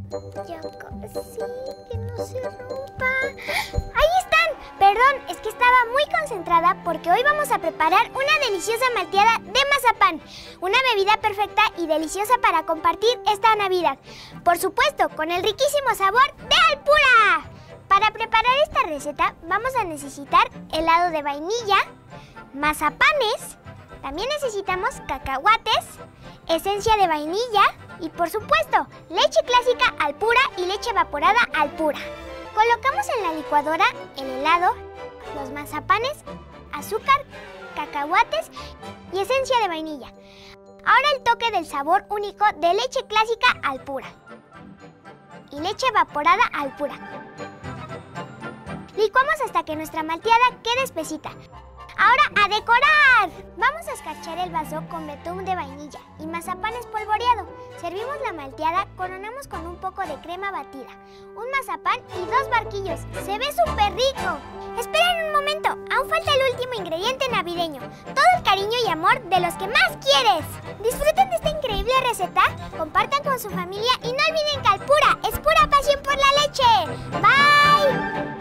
Sí, que no se rompa. ¡Ahí están! Perdón, es que estaba muy concentrada porque hoy vamos a preparar una deliciosa malteada de mazapán. Una bebida perfecta y deliciosa para compartir esta Navidad. Por supuesto, con el riquísimo sabor de Alpura. Para preparar esta receta vamos a necesitar helado de vainilla, mazapanes, también necesitamos cacahuates, esencia de vainilla y, por supuesto, leche clásica Alpura y leche evaporada Alpura. Colocamos en la licuadora el helado, los mazapanes, azúcar, cacahuates y esencia de vainilla. Ahora el toque del sabor único de leche clásica Alpura y leche evaporada Alpura. Licuamos hasta que nuestra malteada quede espesita. ¡Ahora a decorar! Vamos a escarchar el vaso con betún de vainilla y mazapán espolvoreado. Servimos la malteada, coronamos con un poco de crema batida, un mazapán y 2 barquillos. ¡Se ve súper rico! Esperen un momento, aún falta el último ingrediente navideño. Todo el cariño y amor de los que más quieres. Disfruten de esta increíble receta, compartan con su familia y no olviden que Alpura es pura pasión por la leche. ¡Bye!